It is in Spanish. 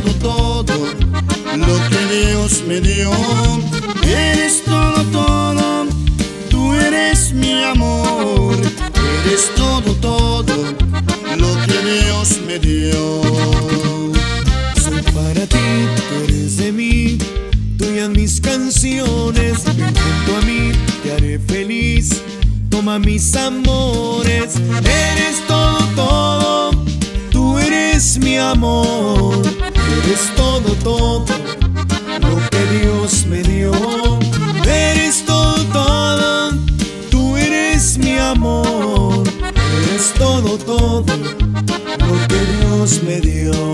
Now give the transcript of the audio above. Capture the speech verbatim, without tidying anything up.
todo, todo lo que Dios me dio. Eres todo, todo, tú eres mi amor. Eres todo, todo lo que Dios me dio. Soy para ti, tú eres de mí, tuyas mis canciones. Ven junto a mí, te haré feliz, toma mis amores. Eres todo, todo, tú eres mi amor. Eres todo, todo lo que Dios me dio. Eres todo, todo, tú eres mi amor. Eres todo, todo lo que Dios me dio.